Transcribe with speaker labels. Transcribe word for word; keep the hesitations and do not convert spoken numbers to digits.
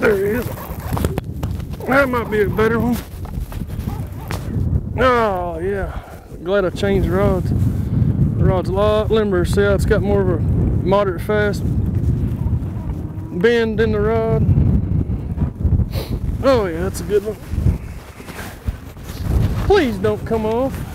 Speaker 1: There he is. That might be a better one. Oh yeah, glad I changed the rods. The rod's a lot limber. See how it's got more of a moderate fast bend in the rod. Oh yeah, that's a good one. Please don't come off.